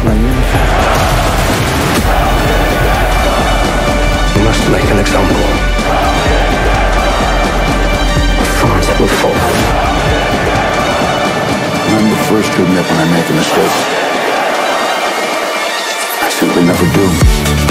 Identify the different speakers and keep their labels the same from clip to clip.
Speaker 1: naive.
Speaker 2: We must make an example of France that will fall.
Speaker 1: I'm the first to admit when I make a mistake. I simply never do.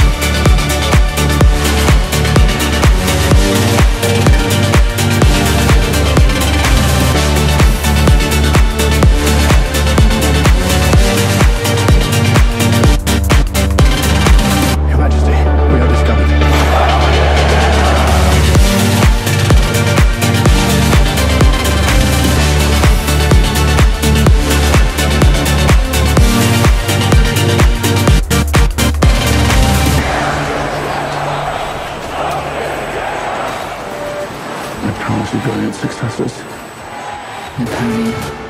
Speaker 1: I promise you brilliant successes.
Speaker 3: Napoleon.